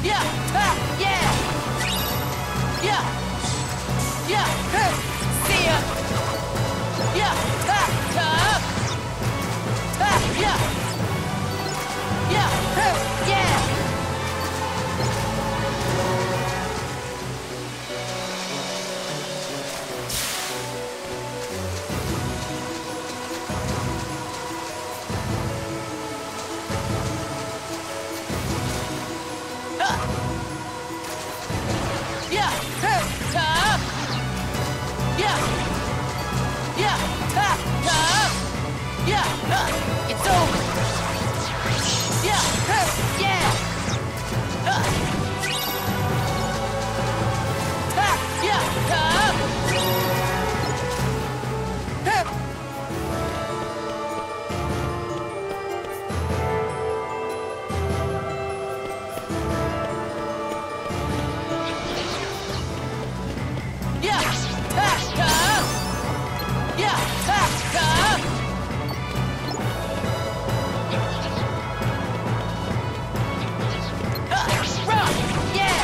Yeah! Ha! Yeah! Yeah! Yeah! Huh. See ya! Yeah! Ha! Ha! Ha! Yeah! Yeah! Huh. Yeah! Yeah! Huh. Ha! Yeah! Yeah! Ha! Ha! Yeah! It's over! Yeah! Huh. Yeah! Ha! Yeah! Ha! Huh. Yeah! Ha! Ha! Yeah! Ha! Ha! Run! Yeah!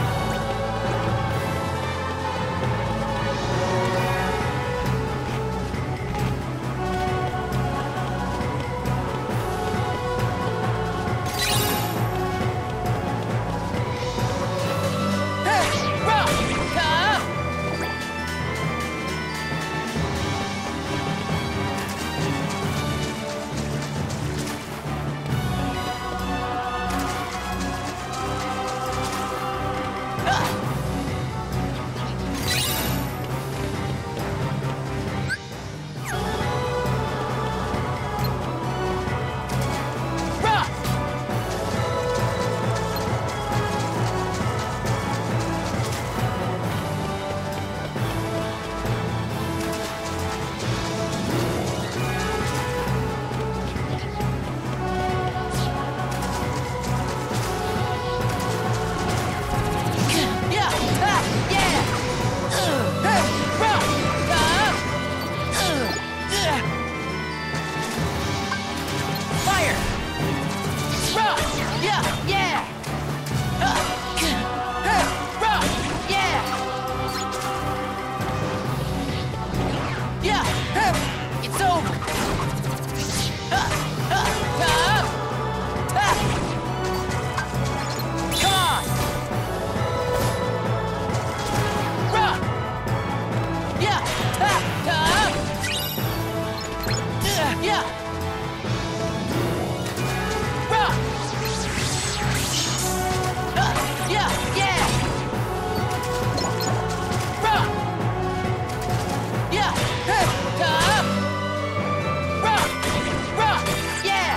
Run! Ha! Run! Yeah! Ha! Yeah! Run! Ha! Fire! Run! Yeah! Yeah! Run! Yeah! Yeah! It's over! Come on! Run! Yeah! Yeah! Run! Yeah! Yeah! Run! Yeah! Run! Run! Yeah!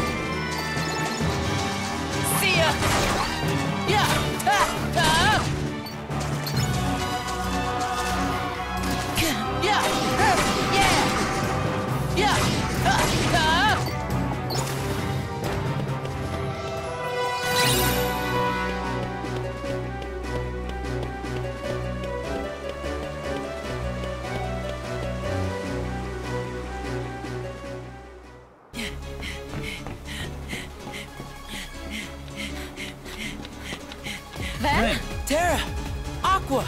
See ya! Yeah! Yeah! Yeah! Yeah! Ven? Terra! Aqua!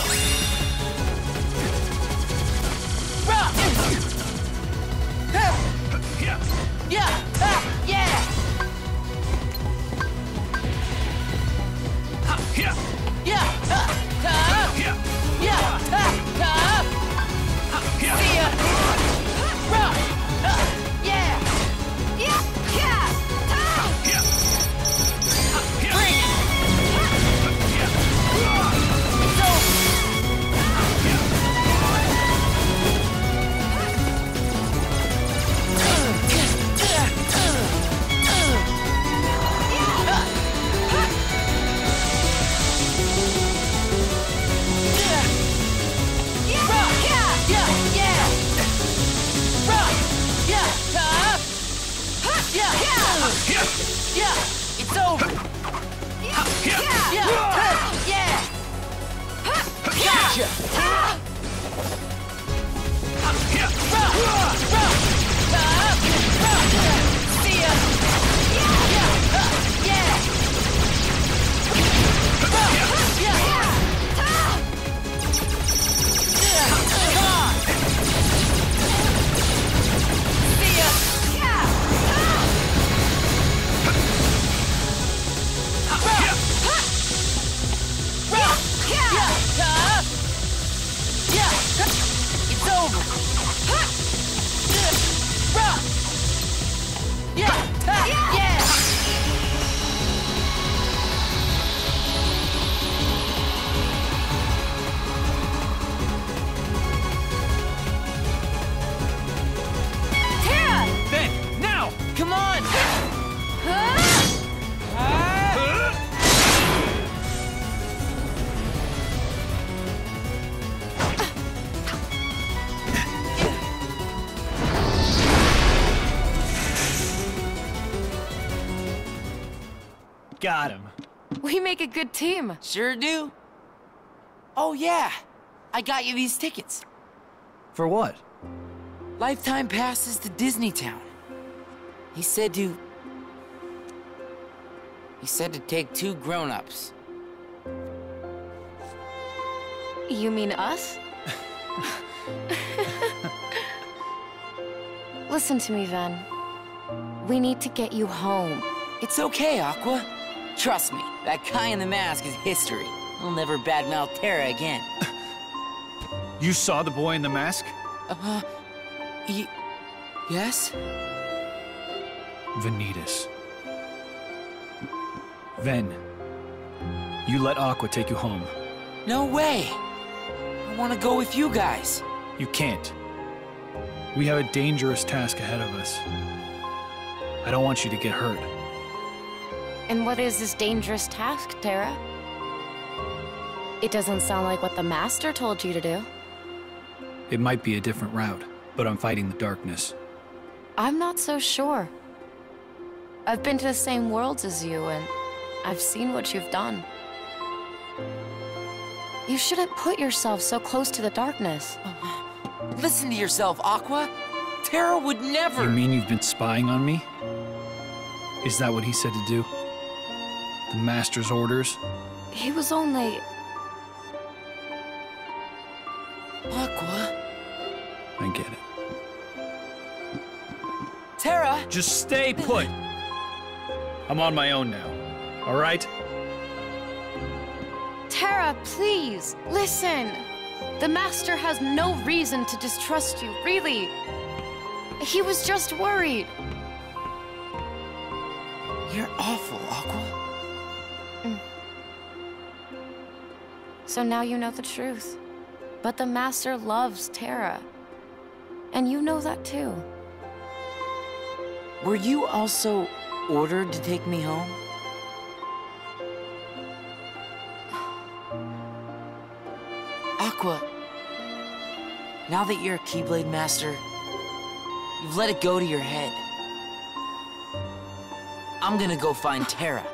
Rock! Yeah! Yeah! Yeah! Yeah! See ya! Rock! Yeah! Bring it! It's over! Yeah, it's over. Gotcha. See ya. Come on. See ya. It's over. Yeah. Terra! Then, now! Come on. Got him. We make a good team. Sure do. Oh yeah, I got you these tickets. For what? Lifetime passes to Disney Town. He said to take 2 grown-ups. You mean us? Listen to me, Ven. We need to get you home. It's okay, Aqua. Trust me, that guy in the mask is history. He'll never badmouth Terra again. You saw the boy in the mask? Yes? Vanitas. Ven, you let Aqua take you home. No way. I want to go with you guys. You can't. We have a dangerous task ahead of us. I don't want you to get hurt. And what is this dangerous task, Terra? It doesn't sound like what the Master told you to do. It might be a different route, but I'm fighting the darkness. I'm not so sure. I've been to the same worlds as you, and I've seen what you've done. You shouldn't put yourself so close to the darkness. Listen to yourself, Aqua. Terra would never... You mean you've been spying on me? Is that what he said to do? The Master's orders? He was only... Aqua? I get it. Terra? Just stay put! I'm on my own now, all right? Terra, please, listen. The Master has no reason to distrust you, really. He was just worried. You're awful, Aqua. So now you know the truth. But the Master loves Terra. And you know that too. Were you also ordered to take me home? Aqua, now that you're a Keyblade Master, you've let it go to your head. I'm gonna go find Terra.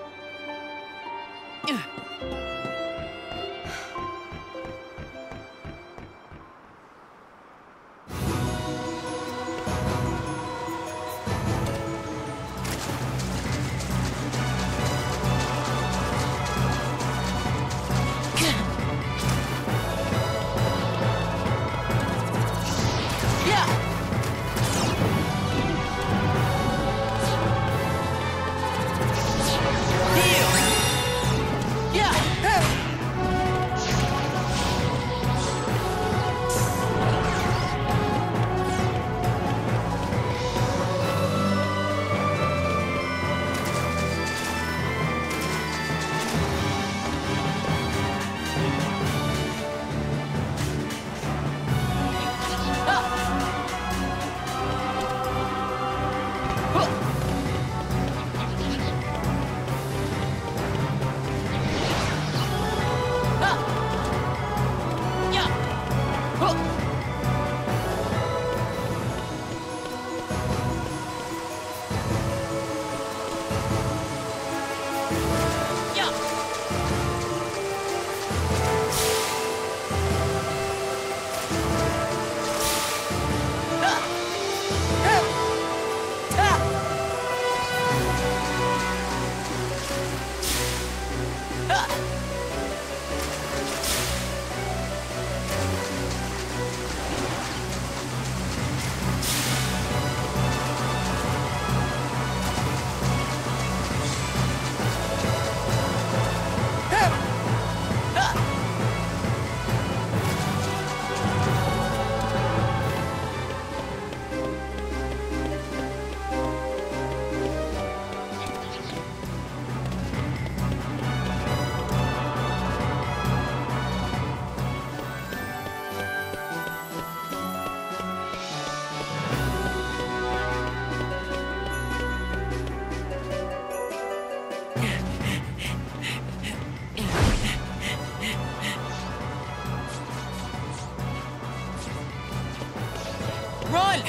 Run!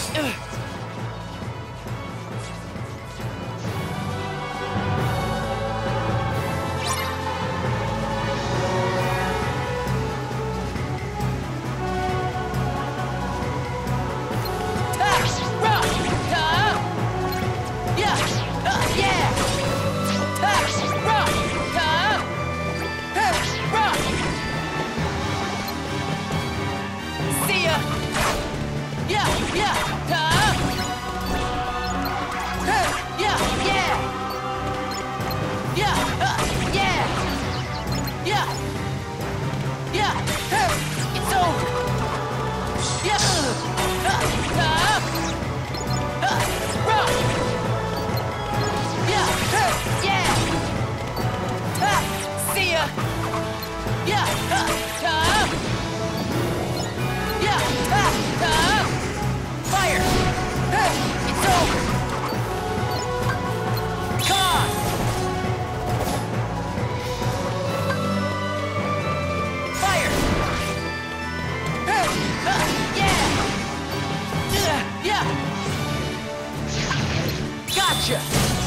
Gotcha!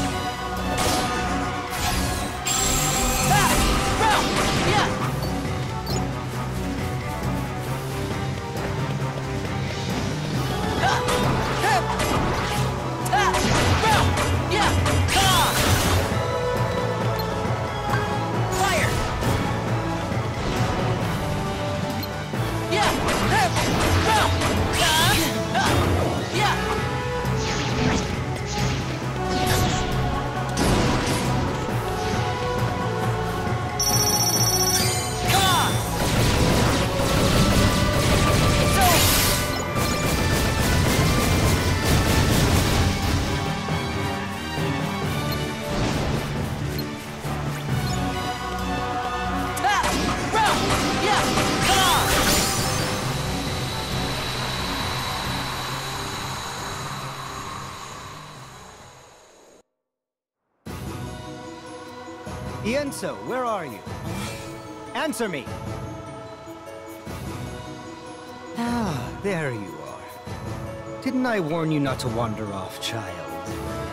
Ienso, where are you? Answer me! Ah, there you are. Didn't I warn you not to wander off, child?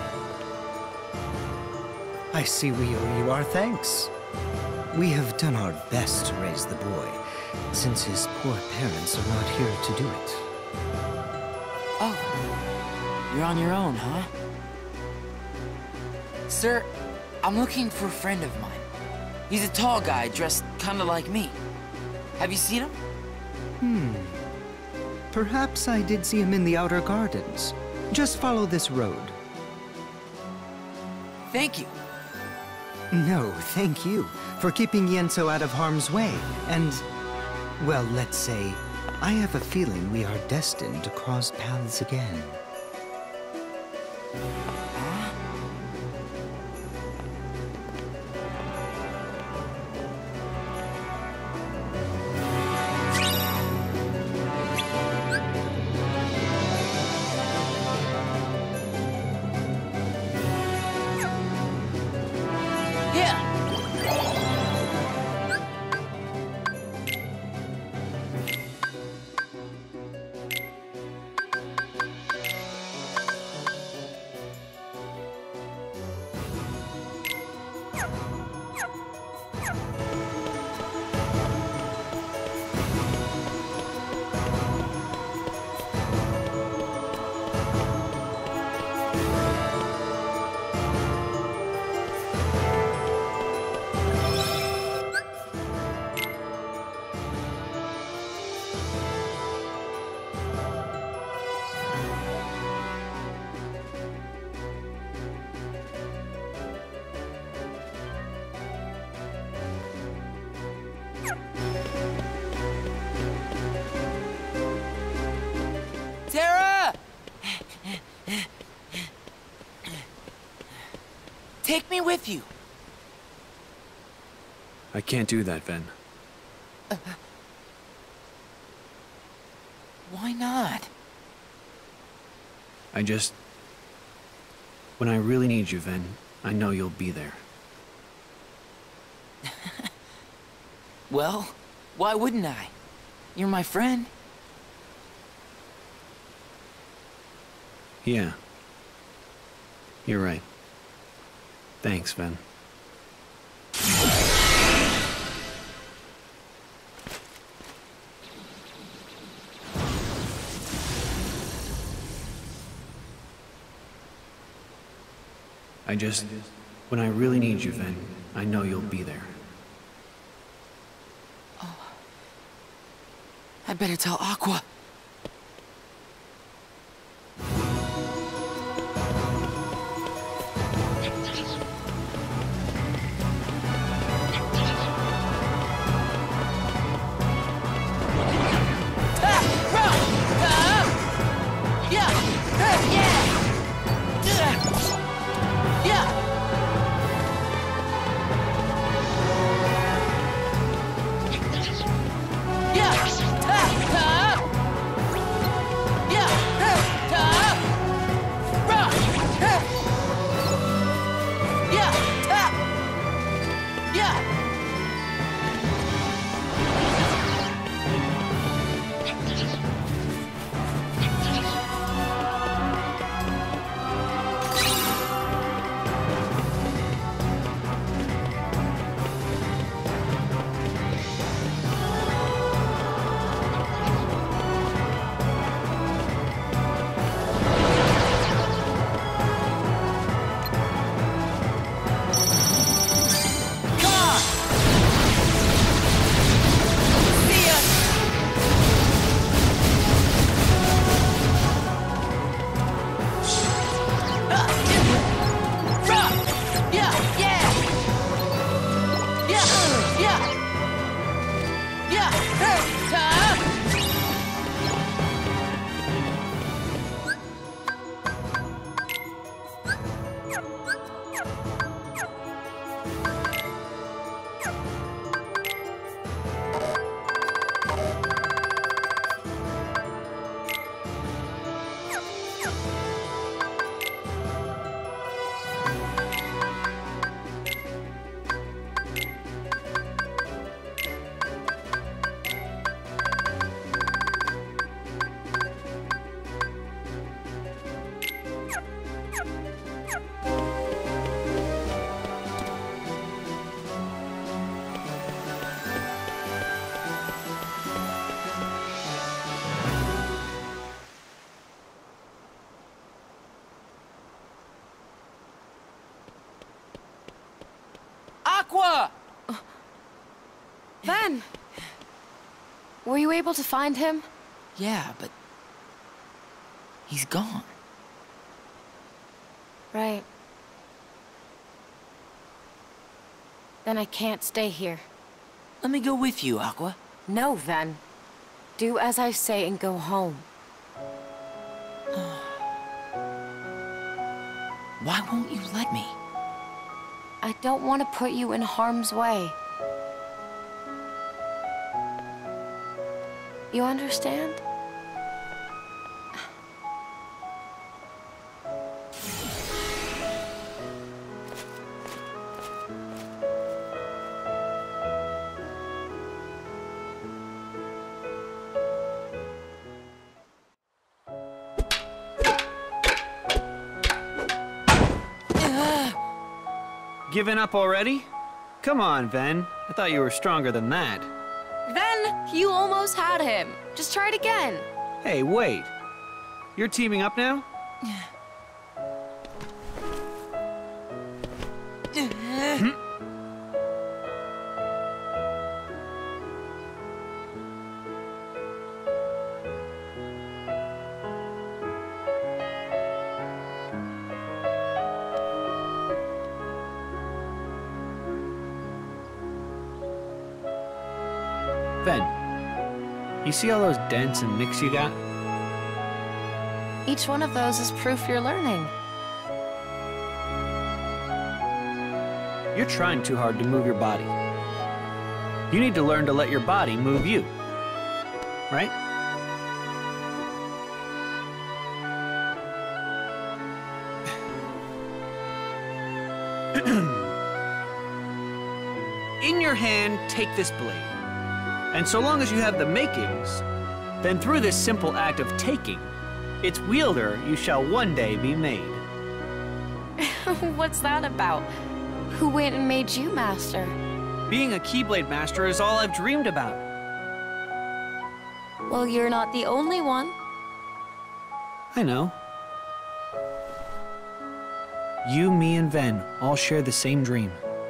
I see we owe you our thanks. We have done our best to raise the boy, since his poor parents are not here to do it. Oh, you're on your own, huh? Sir, I'm looking for a friend of mine. He's a tall guy dressed kinda like me. Have you seen him? Perhaps I did see him in the Outer Gardens. Just follow this road. Thank you. No, thank you for keeping Ienso out of harm's way. And, well, let's say, I have a feeling we are destined to cross paths again. me with you. I can't do that, Ven. Why not? When I really need you, Ven, I know you'll be there. Well, why wouldn't I? You're my friend. Yeah. You're right. Thanks, Ven. When I really need you, Ven, I know you'll be there. I better tell Aqua. Aqua! Ven! Were you able to find him? Yeah, but... he's gone. Right. Then I can't stay here. Let me go with you, Aqua. No, Ven. Do as I say and go home. Why won't you let me? I don't want to put you in harm's way. You understand? Giving up already? Come on, Ven. I thought you were stronger than that. Ven, you almost had him. Just try it again. Hey, wait. You're teaming up now? Ven, you see all those dents and nicks you got? Each one of those is proof you're learning. You're trying too hard to move your body. You need to learn to let your body move you. Right? In your hand, take this blade. And so long as you have the makings, then through this simple act of taking, its wielder you shall one day be made. What's that about? Who went and made you master? Being a Keyblade master is all I've dreamed about. Well, you're not the only one. I know. You, me, and Ven all share the same dream.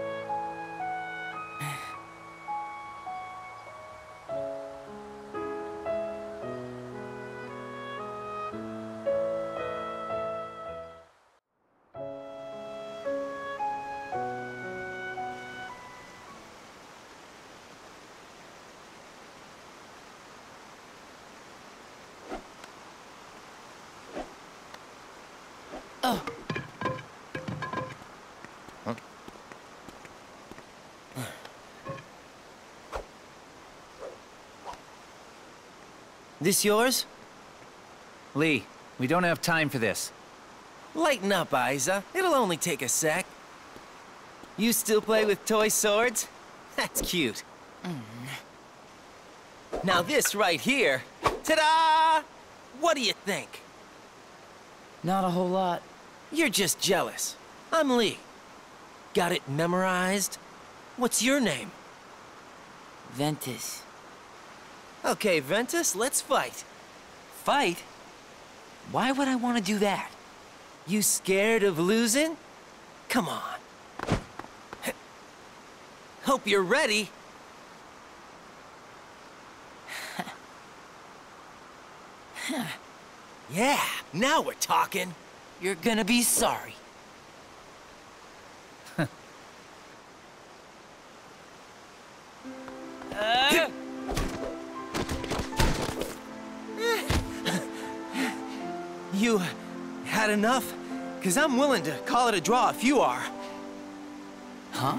This yours? Lee, we don't have time for this. Lighten up, Aiza. It'll only take a sec. You still play with toy swords? That's cute. Now this right here, ta-da! What do you think? Not a whole lot. You're just jealous. I'm Lee. Got it memorized? What's your name? Ventus. Okay, Ventus, let's fight. Fight? Why would I want to do that? You scared of losing? Come on. Hope you're ready. Yeah, now we're talking. You're gonna be sorry. You had enough? 'Cause I'm willing to call it a draw if you are. Huh?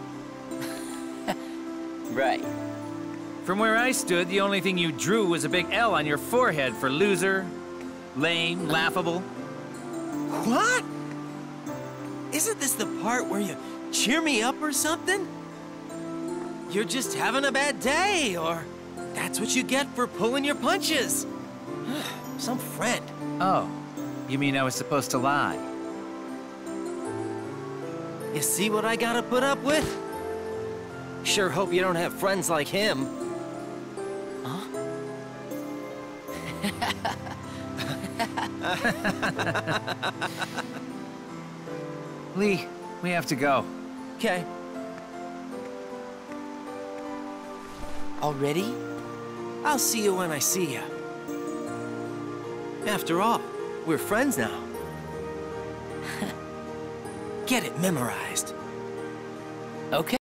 Right. From where I stood, the only thing you drew was a big L on your forehead for loser, lame, laughable. What? Isn't this the part where you cheer me up or something? You're just having a bad day, or that's what you get for pulling your punches. Some friend. Oh, you mean I was supposed to lie? You see what I gotta put up with? Sure hope you don't have friends like him. Huh? Lee, we have to go. Okay. Already? I'll see you when I see you. After all, we're friends now. Get it memorized. Okay.